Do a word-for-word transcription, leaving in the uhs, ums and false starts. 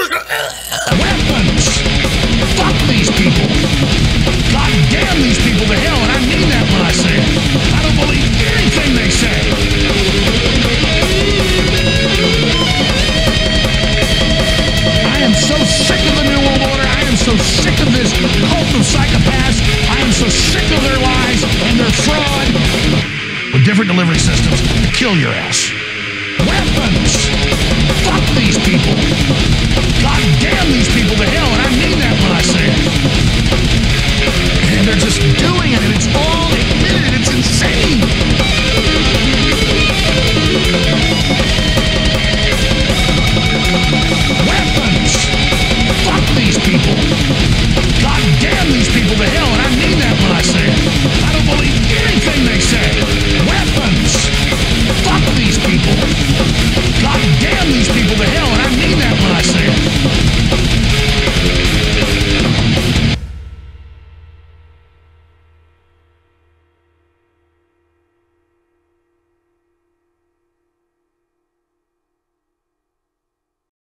Weapons! Fuck these people! God damn these people to hell, and I mean that when I say it. I don't believe anything they say. I am so sick of the New World Order. I am so sick of this cult of psychopaths. I am so sick of their lies and their fraud. With different delivery systems to kill your ass. Weapons! Fuck these people!